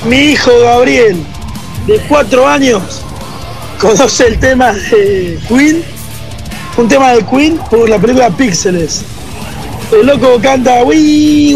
Mi hijo Gabriel, de 4 años, conoce el tema de Queen, un tema de Queen por la película Píxeles. El loco canta We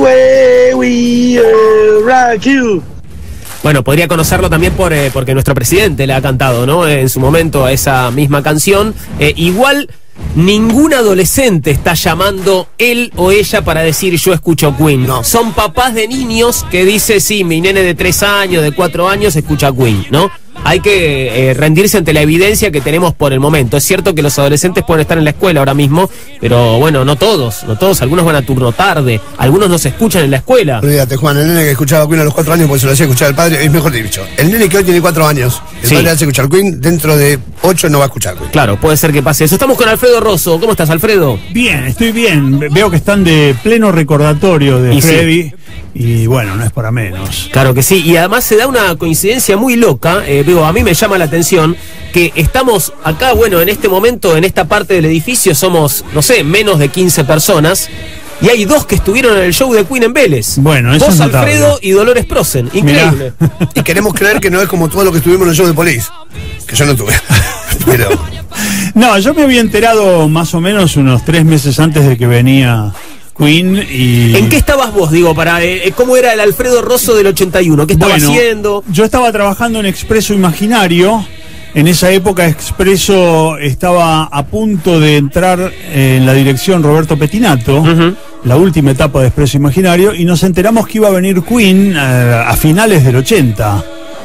Rock You. Bueno, podría conocerlo también porque nuestro presidente le ha cantado, ¿no? En su momento a esa misma canción. Igual ningún adolescente está llamando él o ella para decir yo escucho Queen. No. Son papás de niños que dice sí, mi nene de 3 años, de 4 años escucha Queen, ¿no? Hay que rendirse ante la evidencia que tenemos por el momento. Es cierto que los adolescentes pueden estar en la escuela ahora mismo, pero bueno, no todos, algunos van a turno tarde, algunos no se escuchan en la escuela. Olvídate, Juan, el nene que escuchaba Queen a los 4 años porque se lo hacía escuchar al padre, es mejor dicho. El nene que hoy tiene 4 años, el padre le hace escuchar Queen, dentro de 8 no va a escuchar Queen. Claro, puede ser que pase eso. Estamos con Alfredo Rosso. ¿Cómo estás, Alfredo? Bien, estoy bien. Veo que están de pleno recordatorio de Freddy. Sí. Y bueno, no es para menos. Claro que sí, y además se da una coincidencia muy loca, a mí me llama la atención que estamos acá, bueno, en este momento, en esta parte del edificio somos, no sé, menos de 15 personas, y hay 2 que estuvieron en el show de Queen en Vélez. Bueno, eso Vos, es Alfredo, y Dolores Prosen. Increíble. Y queremos creer que no es como todo lo que estuvimos en el show de Police, que yo no tuve. Pero... No, yo me había enterado más o menos unos 3 meses antes de que venía Queen y... ¿En qué estabas vos, digo, cómo era el Alfredo Rosso del 81? ¿Qué estaba haciendo? Yo estaba trabajando en Expreso Imaginario. En esa época Expreso estaba a punto de entrar en la dirección Roberto Pettinato, la última etapa de Expreso Imaginario, y nos enteramos que iba a venir Queen a finales del 80.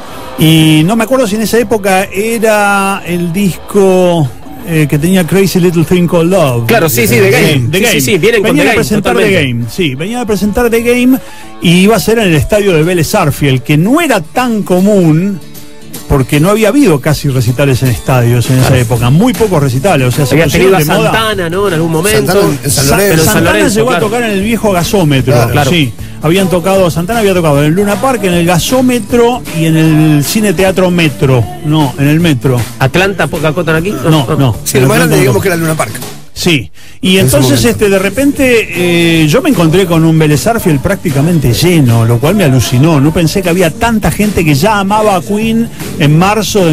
Y no me acuerdo si en esa época era el disco... que tenía Crazy Little Thing Called Love. Claro, sí, The Game. The Game. Sí, vienen con The Game. Venía a presentar The Game, sí, venía a presentar The Game y iba a ser en el estadio de Vélez Sarsfield, que no era tan común porque no había habido casi recitales en estadios en esa época, muy pocos recitales, o sea, se había tenido a moda. Santana, ¿no? En algún momento. Santana llegó a tocar en el viejo gasómetro, claro. Sí. Santana había tocado en el Luna Park, en el gasómetro y en el cine teatro Metro. No, en el Metro. ¿Atlanta Cocan aquí? No. Sí, lo más grande digamos que era el Luna Park. Sí, y entonces de repente yo me encontré con un Vélez Sarsfield prácticamente lleno, lo cual me alucinó. No pensé que había tanta gente que ya amaba a Queen en marzo de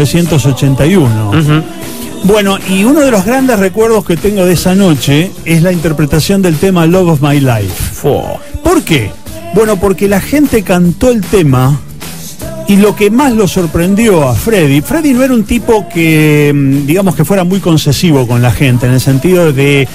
1981. Bueno, y uno de los grandes recuerdos que tengo de esa noche es la interpretación del tema Love of My Life. ¿Por qué? Bueno, porque la gente cantó el tema. Y lo que más lo sorprendió a Freddy no era un tipo que, digamos, que fuera muy concesivo con la gente, en el sentido de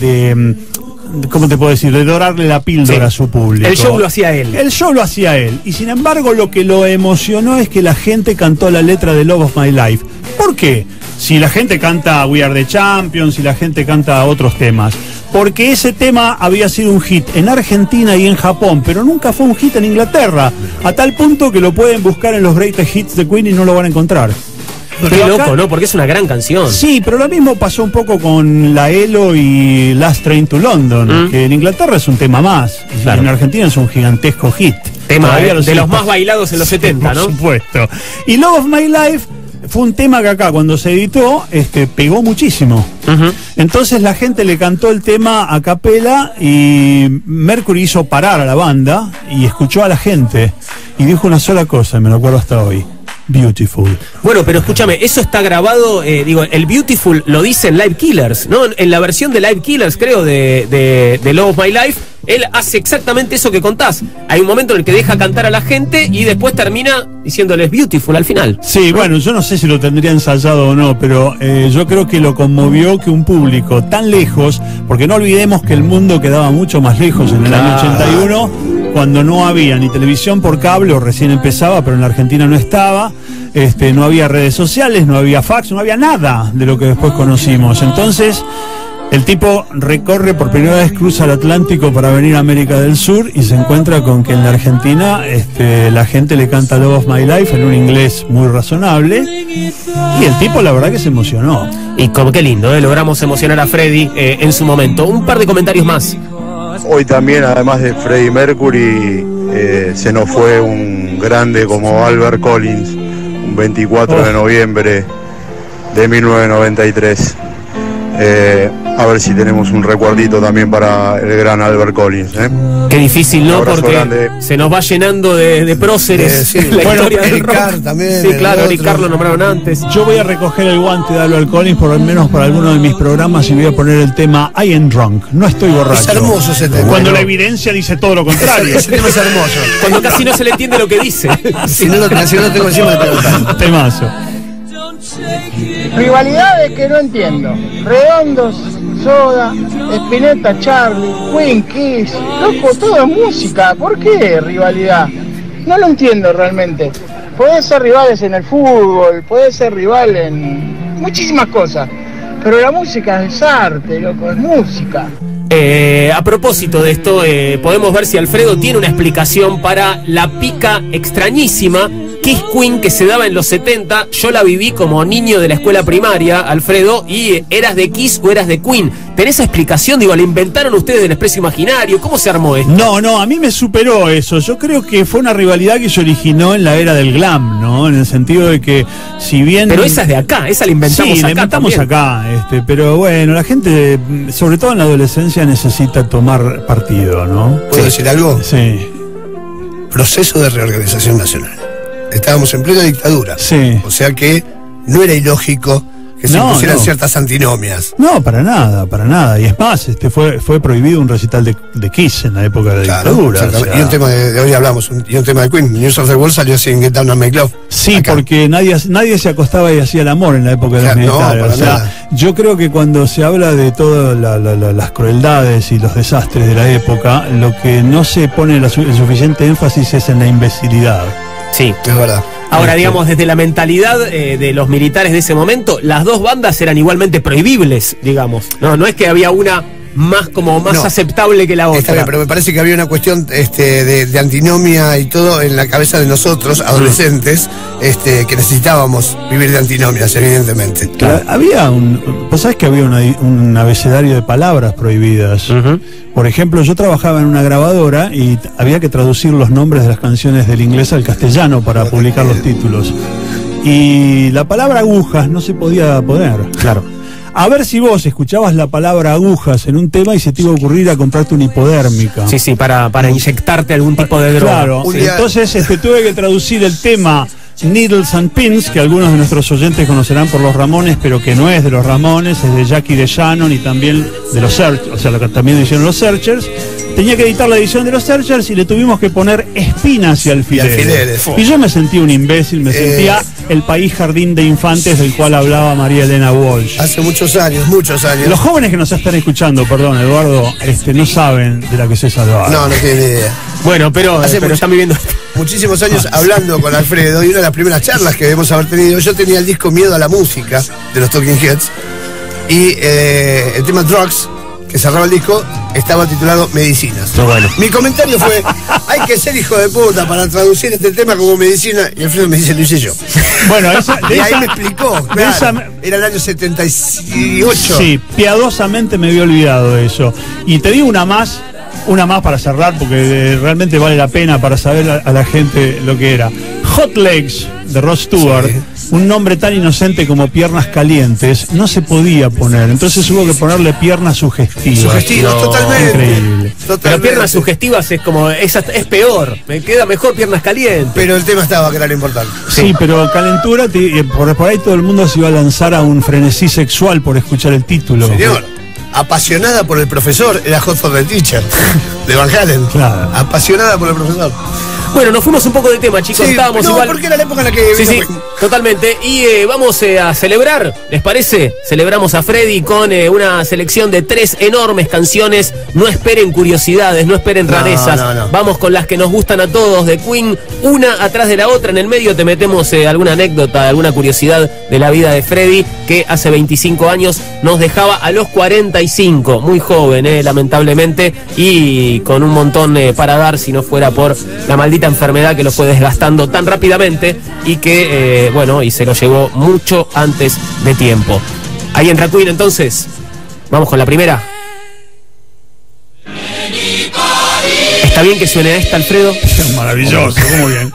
¿cómo te puedo decir? De dorarle la píldora a su público. El show lo hacía él. El show lo hacía él. Y sin embargo, lo que lo emocionó es que la gente cantó la letra de Love of My Life. ¿Por qué? Si la gente canta We Are the Champions, si la gente canta otros temas. Porque ese tema había sido un hit en Argentina y en Japón, pero nunca fue un hit en Inglaterra, a tal punto que lo pueden buscar en los greatest hits de Queen y no lo van a encontrar. Qué loco, ¿no? Porque es una gran canción. Sí, pero lo mismo pasó un poco con La Elo y Last Train to London, que en Inglaterra es un tema más, y en Argentina es un gigantesco hit. Tema de los más bailados en los 70, ¿no? Por supuesto. Y Love of My Life fue un tema que acá cuando se editó pegó muchísimo. Entonces la gente le cantó el tema a capela y Mercury hizo parar a la banda y escuchó a la gente y dijo una sola cosa, me lo acuerdo hasta hoy: Beautiful. Bueno, pero escúchame, eso está grabado, el Beautiful lo dice en Live Killers, ¿no? En la versión de Live Killers, creo, de Love of My Life, él hace exactamente eso que contás. Hay un momento en el que deja cantar a la gente y después termina diciéndoles Beautiful al final. Sí, bueno, yo no sé si lo tendría ensayado o no, pero yo creo que lo conmovió que un público tan lejos, porque no olvidemos que el mundo quedaba mucho más lejos en el año 81, cuando no había ni televisión por cable, o recién empezaba, pero en la Argentina no estaba, no había redes sociales, no había fax, no había nada de lo que después conocimos. Entonces el tipo recorre por primera vez, cruza el Atlántico para venir a América del Sur y se encuentra con que en la Argentina la gente le canta Love of My Life en un inglés muy razonable y el tipo la verdad que se emocionó. Y como qué lindo, logramos emocionar a Freddy en su momento. Un par de comentarios más. Hoy también, además de Freddie Mercury, se nos fue un grande como Albert Collins, un 24 de noviembre de 1993. a ver si tenemos un recuerdito también para el gran Albert Collins. Qué difícil, ¿no? Porque grande. Se nos va llenando de próceres Sí, la bueno, historia del Eric rock. Carr también, sí, claro, el Eric otro. Carr lo nombraron antes. Yo voy a recoger el guante de Albert Collins, por lo menos para alguno de mis programas, y voy a poner el tema I Am Drunk. No estoy borracho. Es hermoso ese tema. Cuando la evidencia dice todo lo contrario. Ese tema es hermoso. Cuando casi no se le entiende lo que dice. Si no lo tengo encima de preguntar. Temazo. Rivalidades que no entiendo. Redondos, Soda, Spinetta, Charlie, Queen, Kiss. Loco, todo es música. ¿Por qué rivalidad? No lo entiendo realmente. Podés ser rivales en el fútbol, podés ser rival en muchísimas cosas. Pero la música es arte, loco, es música. A propósito de esto, podemos ver si Alfredo tiene una explicación para la pica extrañísima Kiss Queen que se daba en los 70. Yo la viví como niño de la escuela primaria, Alfredo, y ¿eras de Kiss o eras de Queen? ¿Tenés esa explicación? Digo, ¿la inventaron ustedes del Expreso Imaginario? ¿Cómo se armó esto? No, a mí me superó eso. Yo creo que fue una rivalidad que se originó en la era del glam, ¿no? En el sentido de que, si bien... Pero esa es de acá, esa la inventamos sí, acá. la inventamos también. acá, pero bueno, la gente, sobre todo en la adolescencia, necesita tomar partido, ¿no? ¿Puedo decir algo? Sí. Proceso de reorganización nacional. Estábamos en plena dictadura. Sí. O sea que no era ilógico que se impusieran ciertas antinomias. No, para nada. Y es más, fue prohibido un recital de Kiss en la época de la dictadura. O sea, y un tema de hoy hablamos, y un tema de Queen, News of the World salió sin Get Down and Make Love. Sí, acá. porque nadie se acostaba y hacía el amor en la época de los militares. No, para nada. Yo creo que cuando se habla de todas las crueldades y los desastres de la época, lo que no se pone el suficiente énfasis es en la imbecilidad. Sí. Es verdad. Ahora, digamos, desde la mentalidad de los militares de ese momento, las dos bandas eran igualmente prohibibles, digamos. No es que había una más aceptable que la otra. Está bien, pero me parece que había una cuestión de antinomia y todo en la cabeza de nosotros, adolescentes, que necesitábamos vivir de antinomias, evidentemente. Claro. Vos sabés que había un abecedario de palabras prohibidas. Por ejemplo, yo trabajaba en una grabadora y había que traducir los nombres de las canciones del inglés al castellano para publicar los títulos. Y la palabra agujas no se podía poner. Claro. A ver si vos escuchabas la palabra agujas en un tema y se te iba a ocurrir a comprarte una hipodérmica. Sí, para inyectarte algún tipo de droga. Claro, sí. Entonces tuve que traducir el tema Needles and Pins, que algunos de nuestros oyentes conocerán por los Ramones, pero que no es de los Ramones, es de Jackie de Shannon y también de los Searchers, o sea, lo que también hicieron los Searchers. Tenía que editar la edición de los Searchers y le tuvimos que poner espinas y alfileres. Y yo me sentía un imbécil, me sentía el país jardín de infantes del cual hablaba María Elena Walsh. Hace muchos años. Los jóvenes que nos están escuchando, perdón, Eduardo, no saben de la que se salvaba. No tienen idea. Bueno, pero están viviendo muchísimos años hablando con Alfredo, y una de las primeras charlas que debemos haber tenido, yo tenía el disco Miedo a la Música de los Talking Heads, y el tema Drugs, que cerraba el disco, estaba titulado Medicinas. Bueno. Mi comentario fue, hay que ser hijo de puta para traducir este tema como medicina, y Alfredo me dice, lo hice yo. Bueno, y ahí me explicó, claro, era el año 78. Sí, piadosamente me había olvidado de eso. Y te digo una más para cerrar, porque realmente vale la pena para saber a la gente lo que era. Hot Legs, de Rod Stewart, un nombre tan inocente como Piernas Calientes, no se podía poner, entonces hubo que ponerle Piernas Sugestivas. Sugestivas, totalmente. Increíble. Pero Piernas Sugestivas es como, es peor, me queda mejor Piernas Calientes. Pero el tema estaba, que era lo importante. Sí, pero Calentura, por ahí todo el mundo se iba a lanzar a un frenesí sexual por escuchar el título. Señor, apasionada por el profesor, era Hot for the Teacher, de Van Halen. Claro. Apasionada por el profesor. Bueno, nos fuimos un poco de tema, chicos. Sí, estábamos igual. porque era la época en la que... Sí, totalmente. Y vamos a celebrar, ¿les parece? Celebramos a Freddy con una selección de 3 enormes canciones. No esperen curiosidades, no esperen rarezas. No. Vamos con las que nos gustan a todos de Queen, una atrás de la otra. En el medio te metemos alguna anécdota, alguna curiosidad de la vida de Freddy, que hace 25 años nos dejaba a los 45. Muy joven, lamentablemente, y con un montón para dar, si no fuera por la maldita enfermedad que lo fue desgastando tan rápidamente y que, y se lo llevó mucho antes de tiempo. Ahí entra Queen, entonces. Vamos con la primera. ¿Está bien que suene esta, Alfredo? Maravilloso, muy bien.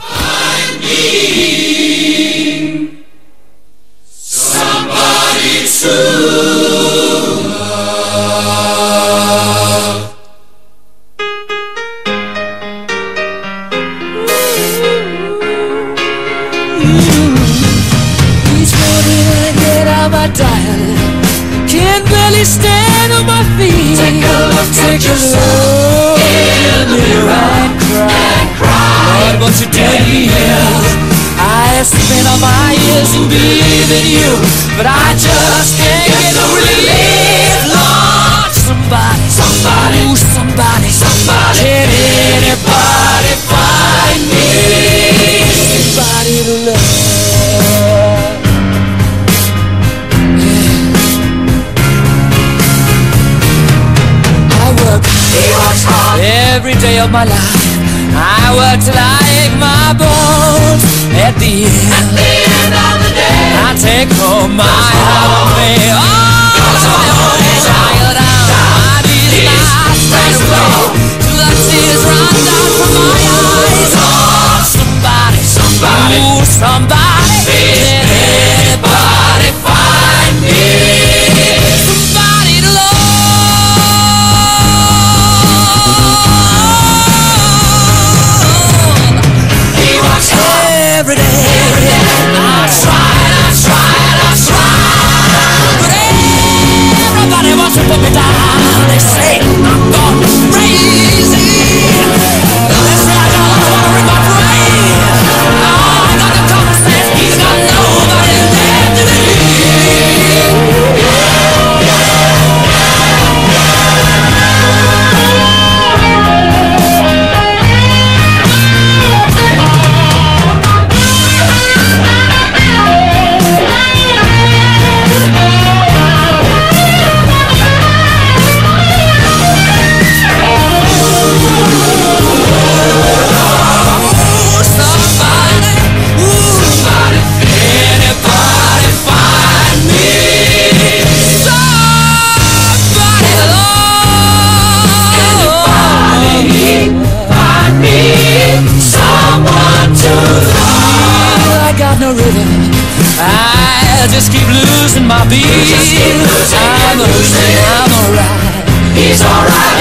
me stand on my feet. Take a look at yourself in the mirror and cry. Lord, what you doing here? I have spent all my years in believing you, but I just can't get no relief. Lord, somebody, ooh, somebody, can anybody find me somebody to love? I work every day of my life. I work till I ache my bones. At the end of the day, I take home my holiday. Oh, tired out, my knees straight away, till the tears run down from my eyes. Oh, somebody, ooh, somebody, can anybody find me somebody to love? Every day, I try, but everybody wants to put me down. They say I'm gone crazy. They say I don't want to read my brain. I got the common sense, he's got nobody left to believe. No rhythm, I just keep losing my beat. I'm alright. He's alright.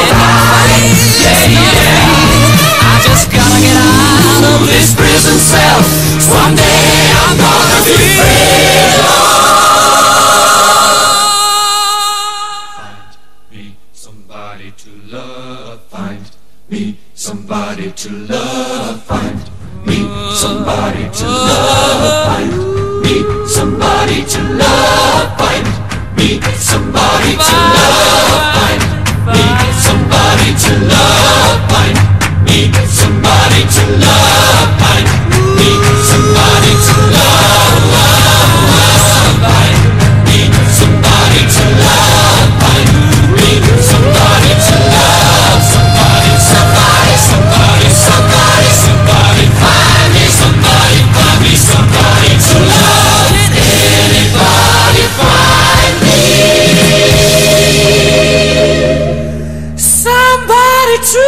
Yeah. I just gotta get out of this prison cell. Someday I'm gonna be free. Find me somebody to love. Find me somebody to love. Find me somebody to love, find me somebody to love, find me somebody to love, find me somebody to love, find me somebody to love, find me somebody to love, find me somebody to love, find me somebody to love, somebody, somebody, somebody, somebody, somebody, find me somebody, find me somebody to love. Can anybody find me somebody to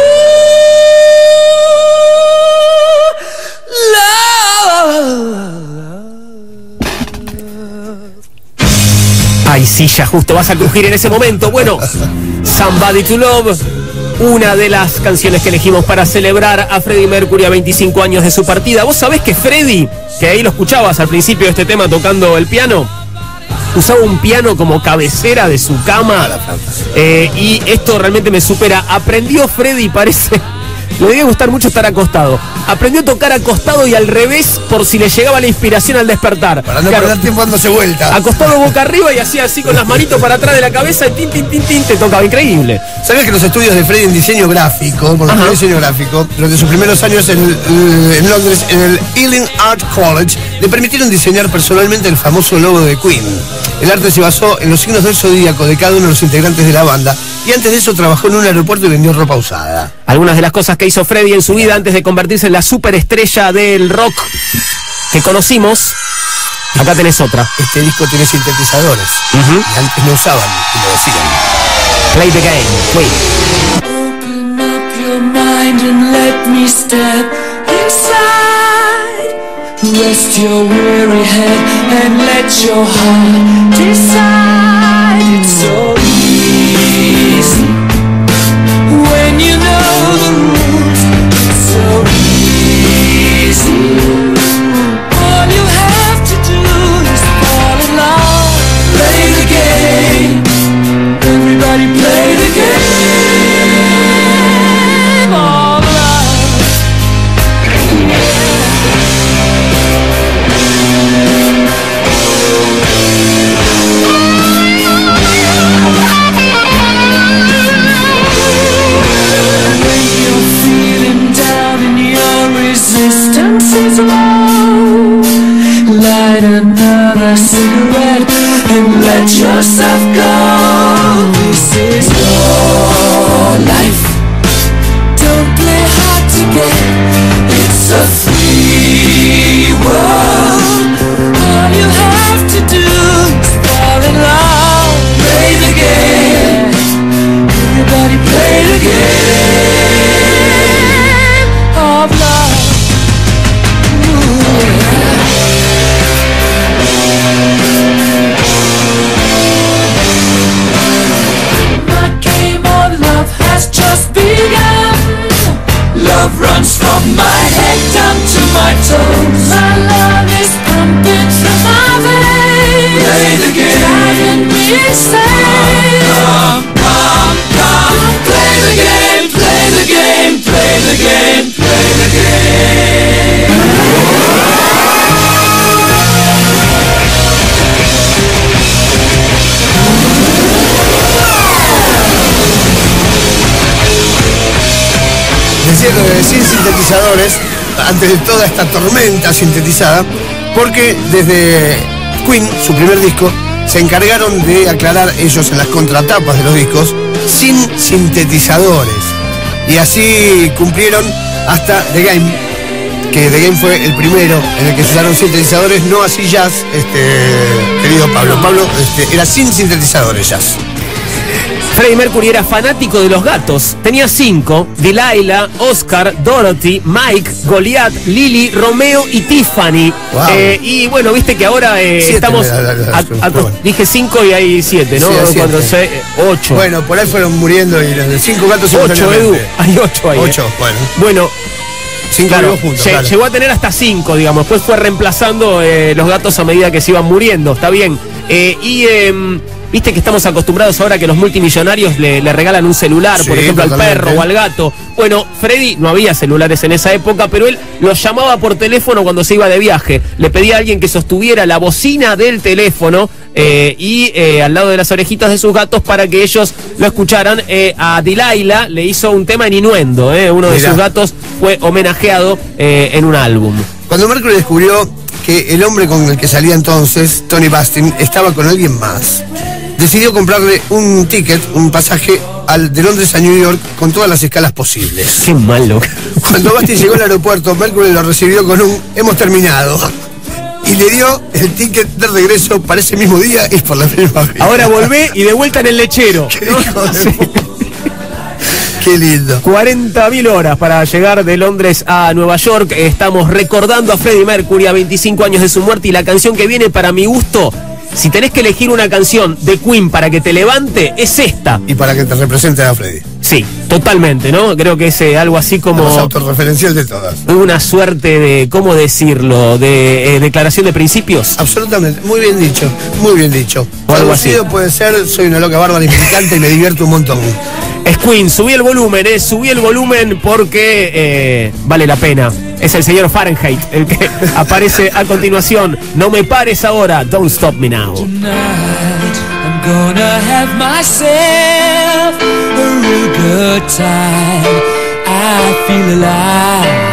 love? Ay, sí, ya justo vas a crujir en ese momento. Bueno, Somebody to Love, una de las canciones que elegimos para celebrar a Freddie Mercury a 25 años de su partida. ¿Vos sabés que Freddie, que ahí lo escuchabas al principio de este tema tocando el piano, usaba un piano como cabecera de su cama? Y esto realmente me supera. Aprendió Freddie, parece, le debe gustar mucho estar acostado. Aprendió a tocar acostado y al revés por si le llegaba la inspiración al despertar. Para no perder tiempo dándose vuelta. Acostado boca arriba y hacía así con las manitos para atrás de la cabeza y tin, tin, tin, tin, te tocaba. Increíble. ¿Sabías que los estudios de Freddie en diseño gráfico, durante sus primeros años en Londres, en el Ealing Art College, le permitieron diseñar personalmente el famoso logo de Queen? El arte se basó en los signos del zodíaco de cada uno de los integrantes de la banda, y antes de eso trabajó en un aeropuerto y vendió ropa usada. Algunas de las cosas que hizo Freddie en su vida antes de convertirse en la superestrella del rock que conocimos. Acá tenés otra. Este disco tiene sintetizadores. Y antes no usaban, y lo decían. Play the game, Queen. Open up your mind and let me step inside. Rest your weary head and let your heart decide. It's so easy when you know the rules. It's so easy. All you have to do is fall in love. Play the game. slow. Light another cigarette and let yourself go. This is your life. Don't play hard to get. It's a free world. All you have to do is fall in love. Play the game. Everybody play the game of love. My game of love has just begun. Love runs from my head down to my toes. My love is pumping through my veins. Play the game, driving me insane. Come, play the game, play the game, play the game, play the game. Decía sin sintetizadores, antes de toda esta tormenta sintetizada, porque desde Queen, su primer disco, se encargaron de aclarar ellos en las contratapas de los discos, sin sintetizadores. Y así cumplieron hasta The Game, que The Game fue el primero en el que se usaron sintetizadores, no así Jazz, querido Pablo. Pablo era sin sintetizadores Jazz. Freddie Mercury era fanático de los gatos. Tenía 5: Delilah, Oscar, Dorothy, Mike, Goliath, Lily, Romeo y Tiffany. Wow. Y bueno, viste que ahora estamos... Dije 5 y hay 7, ¿no? Sí, 4, 6, 8. Bueno, por ahí fueron muriendo y los 5 gatos 8, Edu. Hay 8 ahí. 8, bueno. Bueno, 5 claro, juntos. llegó a tener hasta 5, digamos. Después fue reemplazando los gatos a medida que se iban muriendo. Está bien. Viste que estamos acostumbrados ahora que los multimillonarios le regalan un celular, Sí, por ejemplo, totalmente. al perro o al gato. Bueno, Freddy no había celulares en esa época, pero él los llamaba por teléfono cuando se iba de viaje. Le pedía a alguien que sostuviera la bocina del teléfono al lado de las orejitas de sus gatos para que ellos lo escucharan. A Delilah le hizo un tema en Innuendo. Uno de sus gatos fue homenajeado en un álbum. Cuando Mercury descubrió que el hombre con el que salía entonces, Tony Bastin, estaba con alguien más, decidió comprarle un ticket, un pasaje de Londres a New York con todas las escalas posibles. Qué malo. Cuando Bastin llegó al aeropuerto, Mercury lo recibió con un "hemos terminado" y le dio el ticket de regreso para ese mismo día y por la misma vez. Ahora volvé y de vuelta en el lechero. ¿Qué hijo de Qué lindo. 40.000 horas para llegar de Londres a Nueva York. Estamos recordando a Freddie Mercury a 25 años de su muerte, y la canción que viene, para mi gusto, si tenés que elegir una canción de Queen para que te levante, es esta. Y para que te represente a Freddie. Sí, totalmente, ¿no? Creo que es algo así como... La más autorreferencial de todas. Una suerte de, ¿cómo decirlo? De declaración de principios. Absolutamente, muy bien dicho, muy bien dicho. O algo así. Traducido puede ser: soy una loca bárbara y me encanta y me divierto un montón. Es Queen, subí el volumen porque vale la pena. Es el señor Fahrenheit el que aparece a continuación. No me pares ahora, don't stop me now. Tonight I'm gonna have myself a real good time. I feel alive,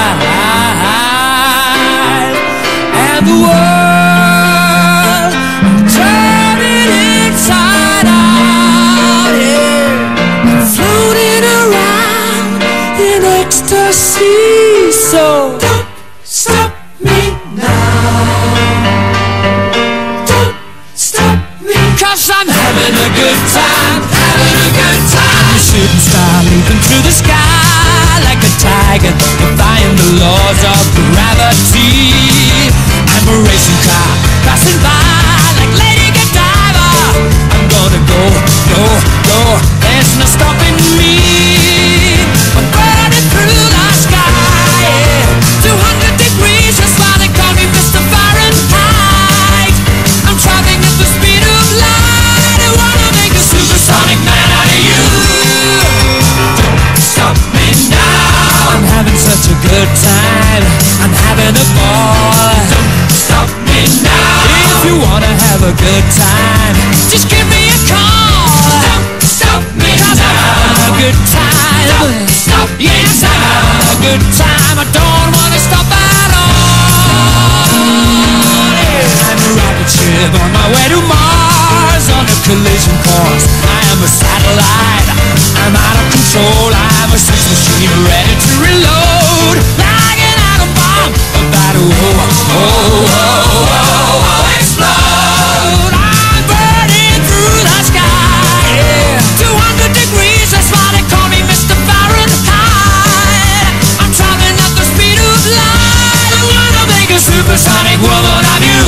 and the world I'm turning inside out. Yeah. I'm floating around in ecstasy. So don't stop me now. Don't stop me, 'cause I'm having a good time, having a good time. Shooting star leaping through the sky like a tiger, defying the laws of gravity. I'm a racing car passing by like Lady Godiva. I'm gonna go, go, go. There's no stopping me. I'm burning through the sky, yeah. 200 degrees, that's why they call me Mr. Fahrenheit. I'm traveling at the speed of light. I wanna make a supersonic man out of you. Don't stop me now. I'm having such a good time. I'm having a ball. Don't stop me now. If you wanna have a good time, just give me a call. Don't stop me now. I'm having a good time. Don't stop me now. Yes, I'm having a good time. I don't wanna stop at all. force. I am a satellite. I'm out of control. I'm a sex machine ready to reload. Like an atom bomb about to explode. I'm burning through the sky. Yeah. 200 degrees, that's why they call me Mr. Fahrenheit. I'm traveling at the speed of light. I wanna make a supersonic woman of you.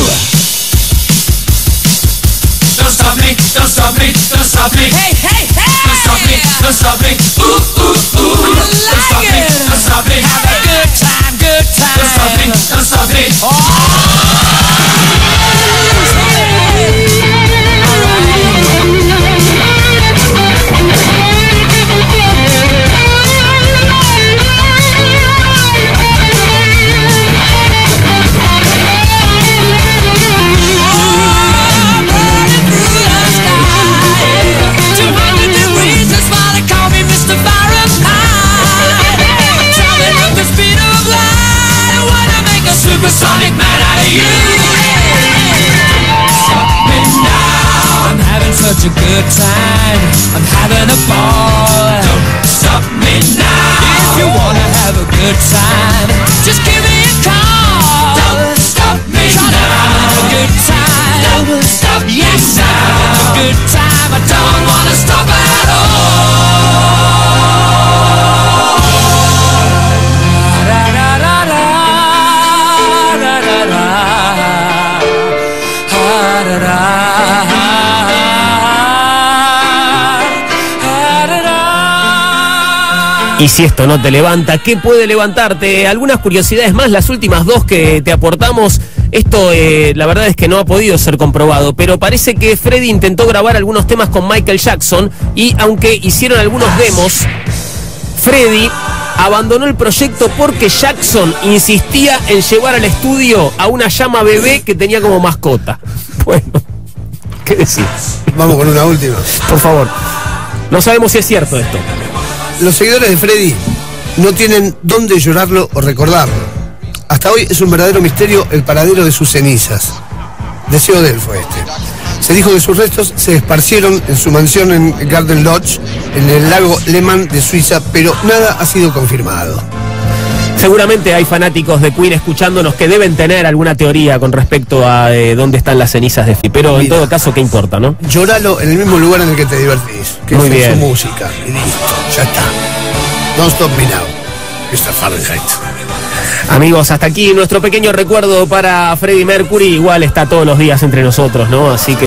Don't stop me, don't stop me, don't stop me. Hey, hey, hey! Don't stop me, don't stop me. Ooh, ooh, ooh. Don't stop me, don't stop me. Have a good time, good time. Don't stop me, don't stop me. Supersonic man out of you. Stop me now. I'm having such a good time. I'm having a ball. Don't stop me now. If you wanna have a good time, just give me a call. Don't stop me now. I'm having a good time. Don't stop me now. I'm having a good time. I don't wanna stop at all. Y si esto no te levanta, ¿qué puede levantarte? Algunas curiosidades más, las últimas dos que te aportamos. Esto la verdad es que no ha podido ser comprobado, pero parece que Freddie intentó grabar algunos temas con Michael Jackson y aunque hicieron algunos demos, Freddie abandonó el proyecto porque Jackson insistía en llevar al estudio a una llama bebé que tenía como mascota. Bueno, ¿qué decís? Vamos con una última. Por favor. No sabemos si es cierto esto. Los seguidores de Freddie no tienen dónde llorarlo o recordarlo. Hasta hoy es un verdadero misterio el paradero de sus cenizas. Deseo de él fue este. Se dijo que sus restos se esparcieron en su mansión en Garden Lodge, en el lago Lehmann de Suiza, pero nada ha sido confirmado. Seguramente hay fanáticos de Queen escuchándonos que deben tener alguna teoría con respecto a dónde están las cenizas de Freddie, pero en todo caso, ¿qué importa, no? Llóralo en el mismo lugar en el que te divertís, que Muy es bien. su música, y listo, ya está. Don't stop me now, Mr. Fahrenheit. Amigos, hasta aquí nuestro pequeño recuerdo para Freddie Mercury. Igual está todos los días entre nosotros, ¿no? Así que